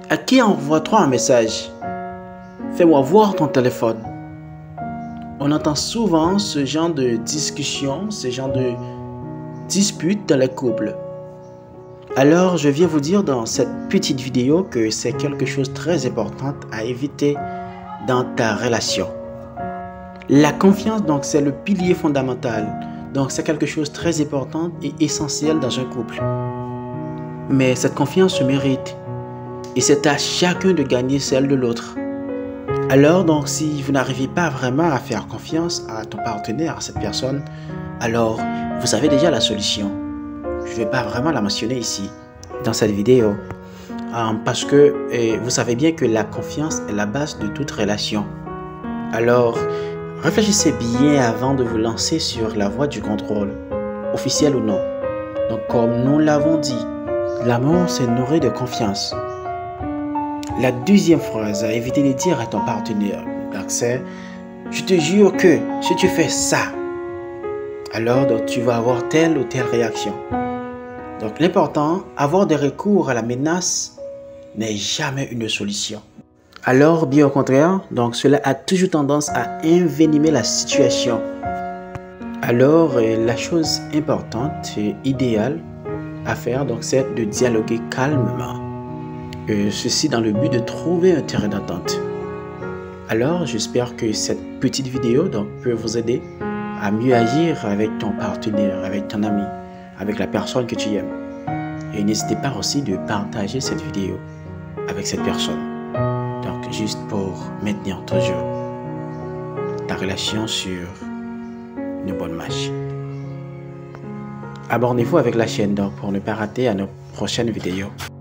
À qui envoie-t-on un message? Fais-moi voir ton téléphone. On entend souvent ce genre de discussion, ce genre de dispute dans les couples. Alors, je viens vous dire dans cette petite vidéo que c'est quelque chose de très important à éviter dans ta relation. La confiance, donc, c'est le pilier fondamental. Donc, c'est quelque chose de très important et essentiel dans un couple. Mais cette confiance se mérite. Et c'est à chacun de gagner celle de l'autre. Alors, donc, si vous n'arrivez pas vraiment à faire confiance à ton partenaire, à cette personne, alors vous avez déjà la solution. Je ne vais pas vraiment la mentionner ici, dans cette vidéo. Parce que vous savez bien que la confiance est la base de toute relation. Alors, réfléchissez bien avant de vous lancer sur la voie du contrôle, officiel ou non. Donc, comme nous l'avons dit, l'amour c'est nourri de confiance. La deuxième phrase à éviter de dire à ton partenaire, c'est « Je te jure que si tu fais ça, alors donc, tu vas avoir telle ou telle réaction. » Donc l'important, avoir des recours à la menace n'est jamais une solution. Alors, bien au contraire, donc cela a toujours tendance à envenimer la situation. Alors, la chose importante et idéale à faire, donc, c'est de dialoguer calmement. Ceci dans le but de trouver un terrain d'entente. Alors, j'espère que cette petite vidéo donc, peut vous aider à mieux agir avec ton partenaire, avec ton ami, avec la personne que tu aimes. Et n'hésitez pas aussi de partager cette vidéo avec cette personne. Donc, juste pour maintenir toujours ta relation sur une bonne marche. Abonnez-vous avec la chaîne donc, pour ne pas rater à nos prochaines vidéos.